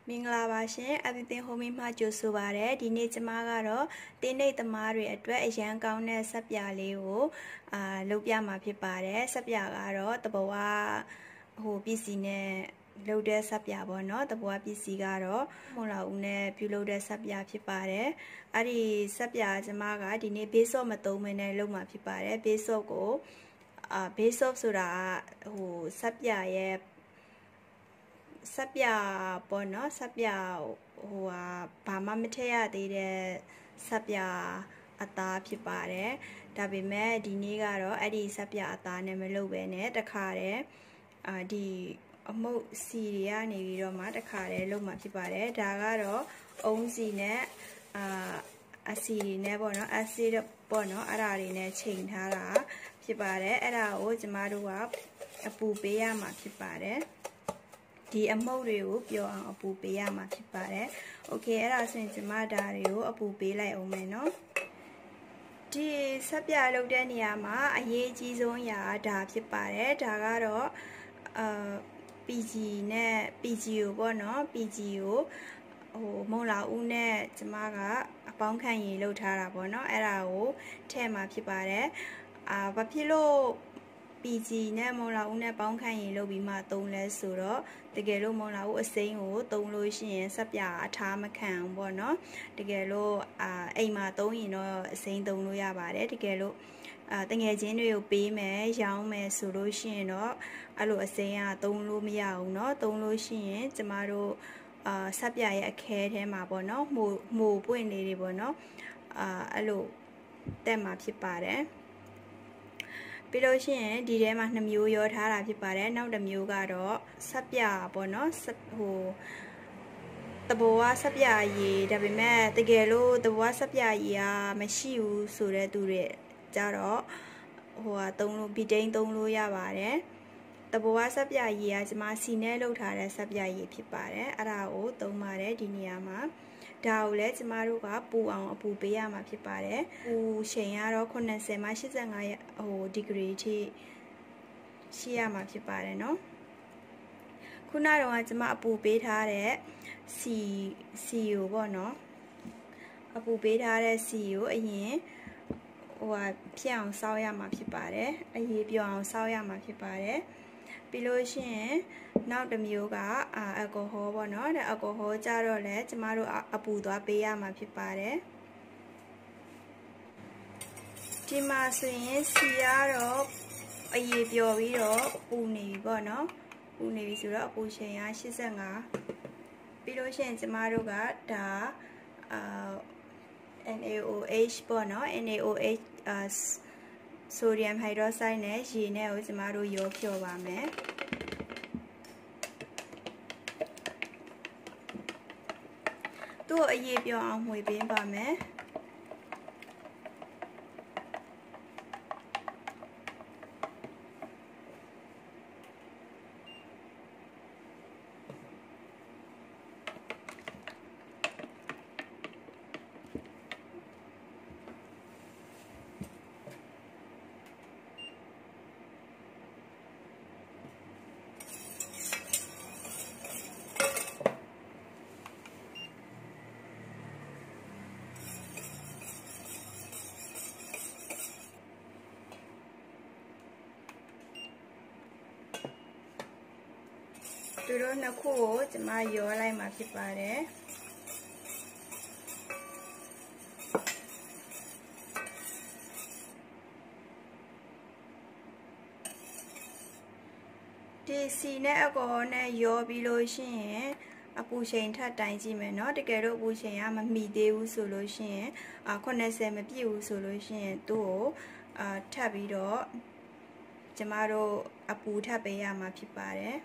မင်္ဂလာပါရှင်အပီပင်ဟိုမီမှကြိုဆိုပါရစေဒီနေ့ကျမကတော့တင်းနှိပ်သမားတွေအတွက်အရန်ကောင်းတဲ့ဆက်ပြလေးကိုလုပ်ပြမှာဖြစ်ပါတယ်ဆက်ပြကတော့တဘောပစ္စည်းနဲ့လုပ်တဲ့ဆက်ပြပေါ့နော်တဘောပစ္စည်းကတော့မွန်လာဦးနဲ့ပြုလုပ်တဲ့ဆက်ပြဖြစ်ပါတယ်အဲ့ဒီဆက်ပြကျမကဒီနေ့ base soap မသုံးမနဲ့လုပ်မှာဖြစ်ပါတယ် base soap ကိုbase soap ဆိုတာဆက်ပြရဲ့ဆက်ပြပေါ့နော်ဆက်ပြဘာမှမထည့်ရသေးတဲ့ဆက်ပြအသားဖြစ်ပါတယ်ဒါပေမဲ့ဒီနေ့ကတော့အဲ့ဒီဆက်ပြအသားနဲ့မလုပ်ဘဲနဲ့တခါတည်းဒီအမုတ်စီတွေကနေပြီးတော့မှတခါတည်းလုပ်မှာဖြစ်ပါတယ်ဒါကတော့အုံးစီနဲ့အစီတွေနဲ့ပေါ့နော်အစီပေါ့နော်အဲ့ဒါတွေနဲ့ချိန်ထားတာဖြစ်ပါတယ်အဲ့ဒါကိုကျမတို့ကအပူပေးရမှာဖြစ်ပါတယ်ဒီအမုတ်တွေကိုပျော်အောင်အပူပေးရမှာဖြစ်ပါတယ်။ Okay အဲ့ဒါဆိုရင်ကျမဒါတွေကိုအပူပေးလိုက်အောင်မယ်နော်။ဒီဆက်ပြလုပ်တဲ့နေရာမှာအရေးအကြီးဆုံးအရာဒါဖြစ်ပါတယ်။ဒါကတော့PG နဲ့ PG ကိုပေါ့နော် PG ကိုမုံလာဦးနဲ့ကျမကအပေါင်းခံရေလုပ်ထားတာပေါ့နော်။အဲ့ဒါကိုထည့်မှာဖြစ်ပါတယ်။ဘာဖြစ်လို့PG နဲ့မုံလာဦးနဲ့ပေါင်းခန့်ရင်လုပ်ပြီးမှသုံးလဲဆိုတော့တကယ်လို့မုံလာဦးအစိမ်းကိုသုံးလို့ရှိရင်ဆက်ပြအထားမခံဘူးပေါ့နော်တကယ်လို့အိမ်မှာသုံးရင်တော့အစိမ်းသုံးလို့ရပါတယ်တကယ်လို့တငယ်ချင်းတွေကိုပေးမယ်ရောင်းမယ်ဆိုလို့ရှိရင်တော့အဲ့လိုအစိမ်းကသုံးလို့မရဘူးเนาะသုံးလို့ရှိရင်ကျမတို့ဆက်ပြရဲ့အခဲထဲမှာပေါ့နော်မို့ပွင့်လေးတွေပေါ့နော်အဲ့လိုတက်မှာဖြစ်ပါတယ်ပြီးလို့ရှိရင်ဒီထဲမှာ2မျိုးရောထားတာဖြစ်ပါတယ်နောက်တစ်မျိုးကတော့ဆက်ပြပေါ့နော်တဘောကဆက်ပြရေဒါပေမဲ့တကယ်လို့တဘောဆက်ပြရေကမရှိဘူးဆိုတဲ့သူတွေကြတော့သုံးလို့ဘီတိန်သုံးလို့ရပါတယ်တဘောဆက်ပြရေကကျွန်မစီနဲ့လုပ်ထားတဲ့ဆက်ပြရေဖြစ်ပါတယ်အဲ့ဒါကိုသုံးပါတယ်ဒီနေရာမှာဒါကိုလည်းကျမတို့ကပူအောင်အပူပေးရမှာဖြစ်ပါတယ်ပူချိန်ကတော့80မှ85ဒီဂရီထိရှိရမှာဖြစ်ပါတယ်เนาะခုနကတော့ကျမအပူပေးထားတဲ့စီကိုပေါ့နော်အပူပေးထားတဲ့စီကိုအရင်ဖြစ်အောင်စောက်ရမှာဖြစ်ပါတယ်အရေးပြောအောင်စောက်ရမှာဖြစ်ပါတယ်ပြီးလို့ရှိရင်နောက်တစ်မျိုးကအယ်ကိုဟောပေါ့နော်တဲ့အယ်ကိုဟောကြတော့လဲကျမတို့အပူသွားပေးရမှာဖြစ်ပါတယ်ဒီမှာဆိုရင်စီကတော့အရေးပြောပြီးတော့ပူနေပြီပေါ့နော်ပူနေပြီဆိုတော့အပူချိန်က85ပြီးလို့ရှိရင်ကျမတို့ကဒါ NaOH ပေါ့နော် NaOH sodium hydroxide နဲ့ရေနဲ့ကိုကျမတို့ရောဖြောပါမယ်သူ့အရေးပြောအောင်မှွေပေးပါမယ်သူတို့နှစ်ခုကိုကျမရောလိုက်မှာဖြစ်ပါတယ်ဒီစီနဲ့အကောနဲ့ရောပြီးလို့ရှိရင်အပူချိန်ထပ်တိုင်းကြည့်မယ်เนาะတကယ်လို့အပူချိန်ကမမီသေးဘူးဆိုလို့ရှိရင်80မပြည့်ဘူးဆိုလို့ရှိရင်သူ့ကိုထပ်ပြီးတော့ကျမတို့အပူထပ်ပေးရမှာဖြစ်ပါတယ်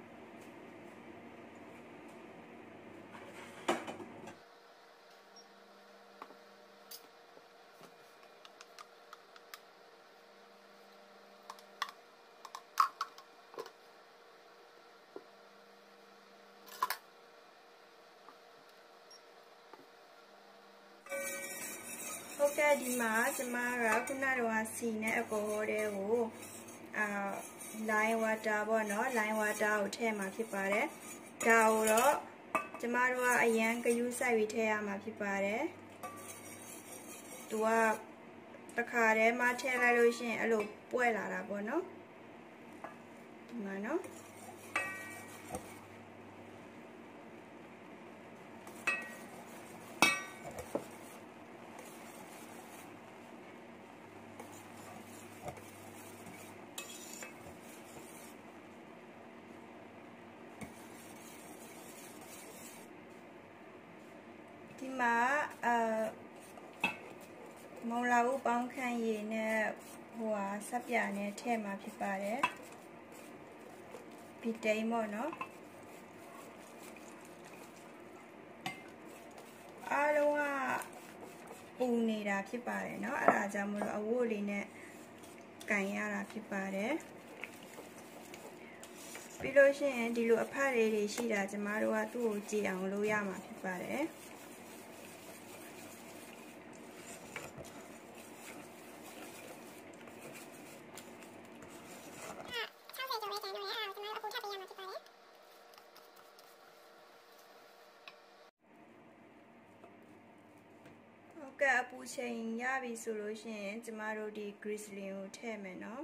ဟုတ်ကဲ့ဒီမှာကျမကခုနကတော့စီနဲ့အကောဟောတဲ့ကိုline water ပေါ့နော် line water ကိုထည့်မှာဖြစ်ပါတယ်ဒါကိုတော့ကျမတို့ကအရန်ကယူးဆိုင်ပြီးထည့်ရမှာဖြစ်ပါတယ်သူကတခါတည်းမှထည့်လိုက်လို့ရှိရင်အဲ့လိုပွက်လာတာပေါ့နော်ဒီမှာနော်ဒီမှာမုံလာဦးပေါင်းခန့်ရည်နဲ့ဟိုဟာစပ်ပြာနဲ့ထည့်မှာဖြစ်ပါတယ်ဗီတိန်ပေါ့နော်အားလုံးကပူနေတာဖြစ်ပါတယ်เนาะအဲ့ဒါကြောင့်မလို့အဝတ်လေးနဲ့ကန်ရတာဖြစ်ပါတယ်ပြီးလို့ရှိရင်ဒီလိုအဖက်လေးတွေရှိတာကျမတို့ကသူ့ကိုကြည်အောင်လုပ်ရမှာဖြစ်ပါတယ်အပူချိန်ရပြီဆိုလို့ရှိရင်ကျမတို့ဒီ Glycerin ကိုထည့်မယ်เนาะ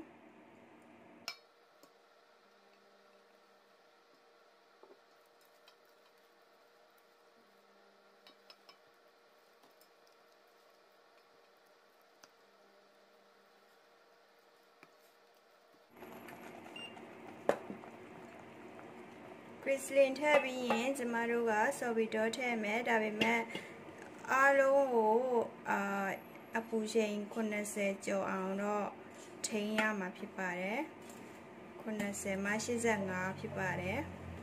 Glycerin ထည့်ပြီးရင်ကျမတို့က sorbitol ထည့်မယ်ဒါပေမဲ့အားလုံးကိုအပူချိန်80ကျော်အောင်တော့ထိန်းရမှာဖြစ်ပါတယ်80မှ85ဖြစ်ပါတယ်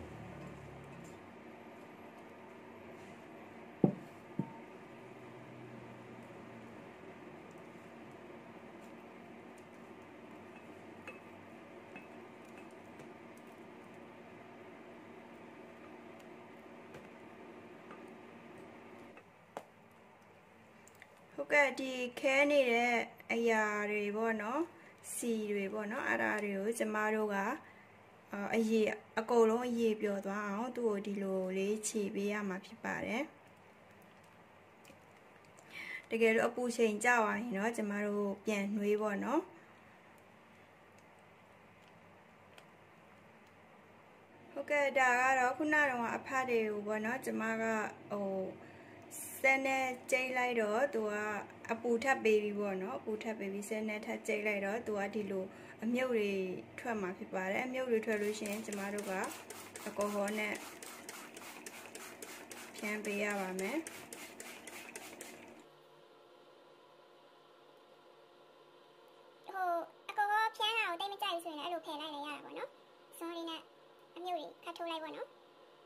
ဟုတ်ကဲ့ဒီခဲနေတဲ့အရာတွေပေါ့နော်စီတွေပေါ့နော်အဲ့ဒါတွေကိုကျမတို့ကအရေအကုန်လုံးအရေပျော်သွားအောင်သူ့ကိုဒီလိုလေးခြေပေးရမှာဖြစ်ပါတယ်တကယ်လို့အပူချိန်ကျသွားရင်တော့ကျမတို့ပြန်နှွေးပေါ့နော်ဟုတ်ကဲ့ဒါကတော့ခုနကအဖတ်တွေကိုပေါ့နော်ကျမကစက်နဲ့ကျိတ်လိုက်တော့သူကအပူထပ်ပေးပြီးပေါ့နော်အပူထပ်ပေးပြီးစက်နဲ့ထပ်ကျိတ်လိုက်တော့သူကဒီလိုအမြုပ်တွေထွက်မှာဖြစ်ပါတယ်အမြုပ်တွေထွက်လို့ရှိရင်ကျမတို့ကအကောဟောနဲ့ဖြန်းပေးရပါမယ်အကောဟောဖြန်းတာကိုတိတ်မကြိုက်ဘူးဆိုရင်လည်းအဲ့လိုဖယ်လိုက်လည်းရတာပေါ့နော်စွန်းလေးနဲ့အမြုပ်တွေခတ်ထိုးလိုက်ပေါ့နော်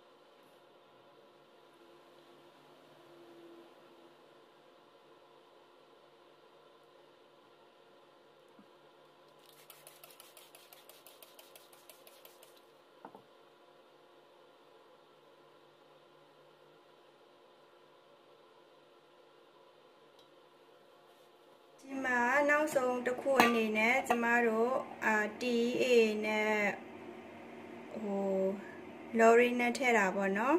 ဒီမှာနောက်ဆုံးတစ်ခုအနေနဲ့ကျမတို့ TA နဲ့lorry နဲ့ထည့်တာပေါ့နော်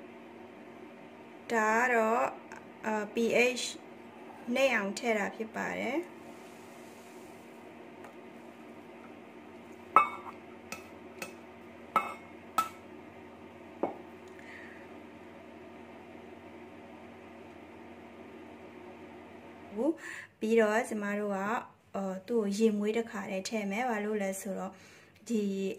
ဒါကတော့ pH နဲ့အောင်ထည့်တာဖြစ်ပါတယ်ပြီးတော့ကျမတို့ကသူ့ကိုရေမွေးတစ်ခါတည်းထည့်မယ်ဘာလို့လဲဆိုတော့ဒီ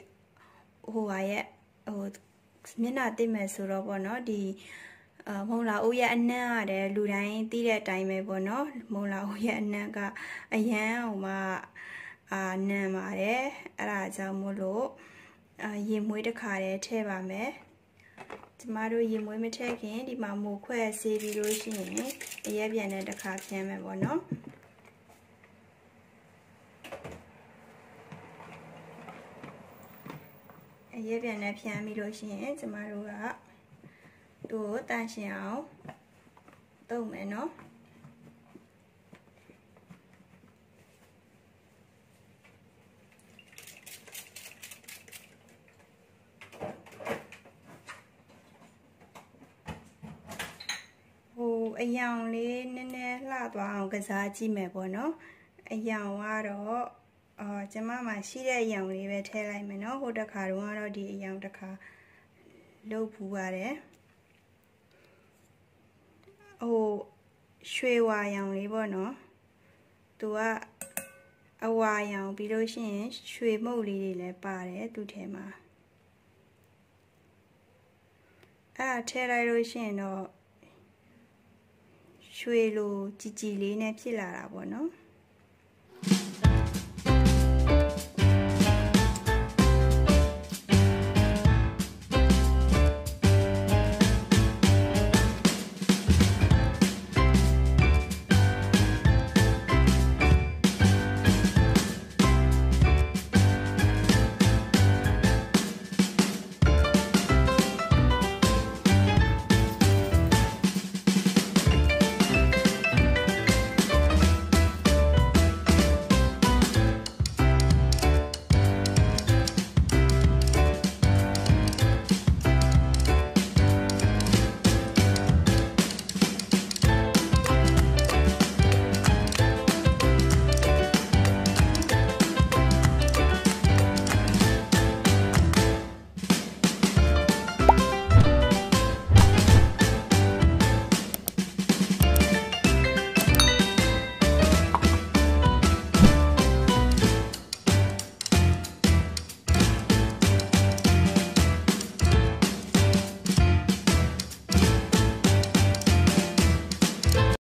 မျက်နှာသိမ့်မယ်ဆိုတော့ပေါ့နော်ဒီမုံလာဦးရဲ့အနံ့ရတယ်လူတိုင်းသိတဲ့အတိုင်းပဲပေါ့နော်မုံလာဦးရဲ့အနံ့ကအရန်ဟိုမှာနံပါတယ်အဲ့ဒါကြောင့်မို့လို့ရေမွေးတစ်ခါတည်းထည့်ပါမယ်ကျမတို့ရေမွေးမထည့်ခင်ဒီမှာမိုးခွဲဆေးပြီးလို့ရှိရင်အရက်ပြန်တဲ့တစ်ခါဖြန်းမယ်ပေါ့နော်အရက်ပြန်နဲ့ဖြန်းပြီးလို့ရှိရင်ကျမတို့ကသူ့ကိုတန့်ရှင်းအောင်တုပ်မယ်နော်အယောင်လေးနည်းနည်းလှသွားအောင်ကစားကြည့်မယ်ပေါ့နော်အယောင်ကတော့ကျမမှာရှိတဲ့အယောင်လေးပဲထည့်လိုက်မယ်နော်ဟိုတစ်ခါတော့ကတော့ဒီအယောင်တစ်ခါလုပ်ဖူးပါတယ်ရွှေဝါရောင်လေးပေါ့နော်သူကအဝါရောင်ပြီးလို့ရှိရင်ရွှေမုတ်လေးတွေလည်းပါတယ်သူထဲမှာအဲ့ထည့်လိုက်လို့ရှိရင်တော့ရွှေလိုကြည်ကြည်လေးနဲ့ဖြစ်လာတာပေါ့နော်